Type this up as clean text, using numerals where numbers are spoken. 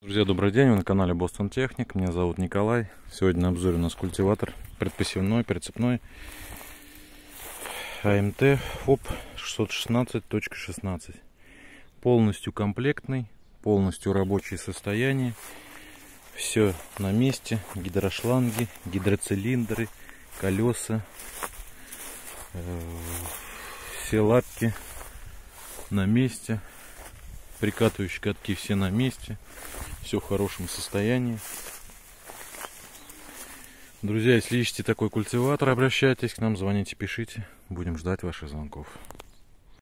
Друзья, добрый день, вы на канале Boston Technic. Меня зовут Николай. Сегодня на обзоре у нас культиватор предпосевной, прицепной АМТ ФОП 616.16. Полностью комплектный, полностью рабочее состояние. Все на месте. Гидрошланги, гидроцилиндры, колеса, все лапки на месте. Прикатывающие катки все на месте. Все в хорошем состоянии. Друзья, если ищете такой культиватор, обращайтесь к нам, звоните, пишите. Будем ждать ваших звонков.